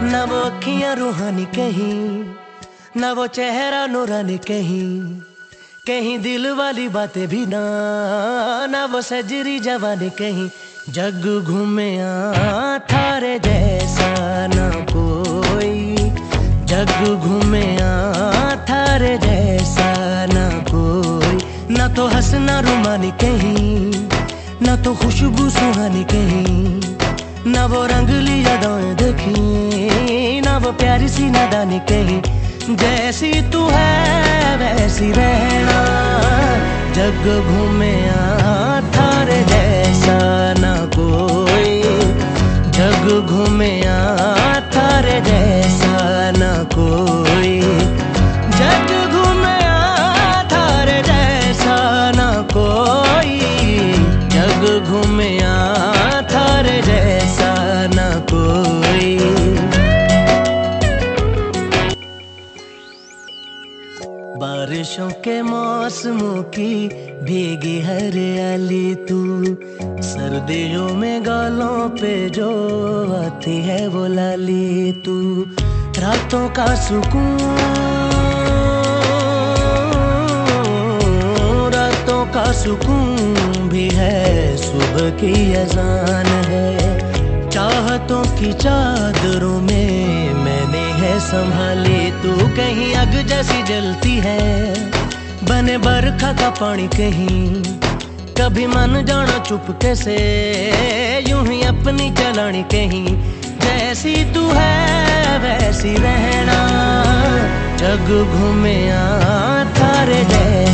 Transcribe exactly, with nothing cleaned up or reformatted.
न वो अखियां रूहानी कहीं, न वो चेहरा नूरानी कहीं, कहीं दिल वाली बातें भी ना, ना वो सजरी जवानी कहीं। जग घूमे थारे जैसा ना कोई, जग घूमे थारे जैसा ना कोई। ना तो हंसना रुमानी कहीं, ना तो खुशबू सुहानी कहीं, ना वो रंगली यादें देखी, ना वो प्यारी सी नादानी कहीं। जैसी तू है वैसी रहना, जग घूमे थारे जैसा ना कोई, जग घूमे थारे जैसा ना कोई, जग घूमे थारे जैसा ना कोई, जग घूमे थारे जैसा ना कोई। बारिशों के मौसमों की भीगी हरियाली तू, सर्दियों में गालों पे जो आती है वो लाली तू। रातों का सुकून, रातों का सुकून भी है, सुबह की अजान है। चाहतों की चादरों में मैंने है संभाली तू, कहीं आग जैसी जलती है, बने बरखा का पानी कहीं। कभी मन जाना चुपके से, यूं ही अपनी चलानी कहीं। जैसी तू है वैसी रहना, जग घूमे थारे जैसा